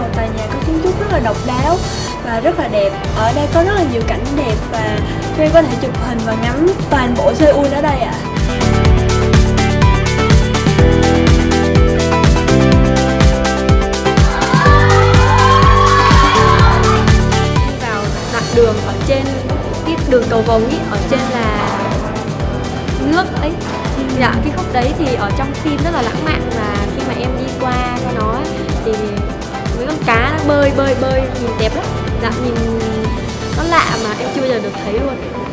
một tòa nhà có kiến trúc rất là độc đáo và rất là đẹp. Ở đây có rất là nhiều cảnh đẹp và Ray có thể chụp hình và ngắm toàn bộ Seoul ở đây ạ. Vào đoạn đường ở trên cái đường cầu vồng ý, ở trên là nước ấy. Dạ, cái khúc đấy thì ở trong phim rất là lãng mạn, và khi mà em đi qua cho nó thì mấy con cá nó bơi nhìn đẹp lắm. Dạ, nhìn nó lạ mà em chưa bao giờ được thấy luôn.